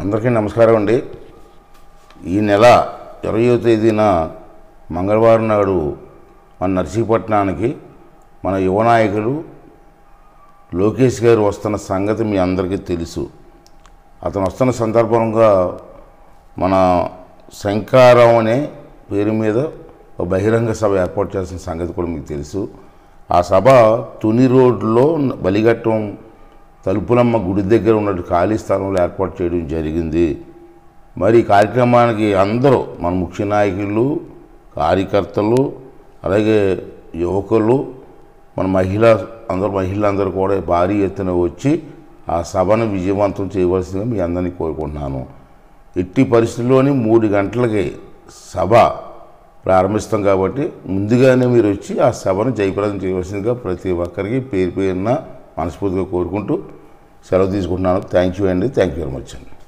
అందరికీ నమస్కారం అండి. ఈ నెల 20వ తేదీన మంగళవారం నాడు మన నర్సీపట్నానికి మన యువ నాయకులు లోకేష్ గారు వస్తున్న సంగతి మీ అందరికీ తెలుసు. అతను వస్తున్న సందర్భంగా మన శంకారం అనే పేరు మీద ఒక బహిరంగ సభ ఏర్పాటు చేసిన సంగతి కూడా మీకు తెలుసు. ఆ సభ తుని రోడ్లో బలిఘట్టం తలుపులమ్మ గుడి దగ్గర ఉన్నట్టు ఖాళీ స్థలంలో ఏర్పాటు చేయడం జరిగింది. మరి ఈ కార్యక్రమానికి అందరూ మన ముఖ్య నాయకులు, కార్యకర్తలు, అలాగే యువకులు, మన మహిళలందరూ కూడా భారీ ఎత్తున వచ్చి ఆ సభను విజయవంతం చేయవలసిందిగా మీ అందరినీ కోరుకుంటున్నాను. ఎట్టి పరిస్థితుల్లోని 3 గంటలకి సభ ప్రారంభిస్తాం కాబట్టి ముందుగానే మీరు వచ్చి ఆ సభను జయప్రదం చేయవలసిందిగా ప్రతి ఒక్కరికి పేరు పేరున మనస్ఫూర్తిగా కోరుకుంటూ సెలవు తీసుకుంటున్నాను. థ్యాంక్ యూ అండి. థ్యాంక్ యూ వెరీ మచ్ అండి.